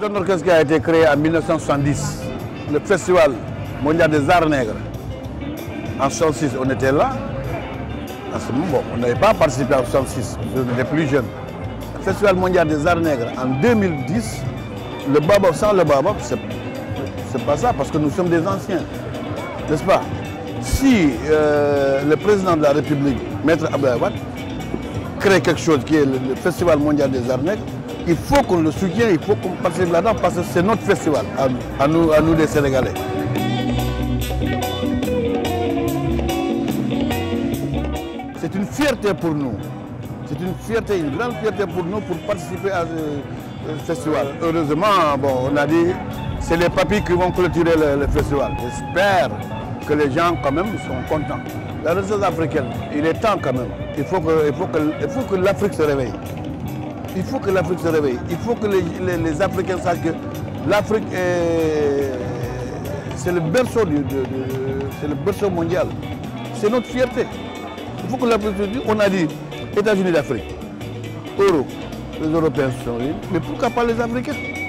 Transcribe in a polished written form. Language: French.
un orchestre qui a été créé en 1970, le Festival mondial des arts nègres. En 1966, on était là. À ce moment, bon, on n'avait pas participé en 1966, on était plus jeunes. Le Festival mondial des arts nègres en 2010, le Baobab, sans le Baobab, c'est pas ça, parce que nous sommes des anciens, n'est-ce pas? Si le président de la République, Maître Abdoulaye Wade, crée quelque chose qui est le Festival mondial des arts nègres, il faut qu'on le soutienne, il faut qu'on participe là-dedans, parce que c'est notre festival, à nous les Sénégalais. C'est une fierté pour nous. C'est une fierté, une grande fierté pour nous pour participer à ce festival. Heureusement, bon, on a dit, c'est les papis qui vont clôturer le festival. J'espère que les gens quand même sont contents. La Renaissance africaine, il est temps quand même. Il faut que l'Afrique se réveille. Il faut que l'Afrique se réveille. Il faut que les Africains sachent que l'Afrique c'est le berceau c'est le berceau mondial. C'est notre fierté. Il faut que l'Afrique se dise, on a dit États-Unis d'Afrique, Euro, les Européens sont libres, mais pourquoi pas les Africains?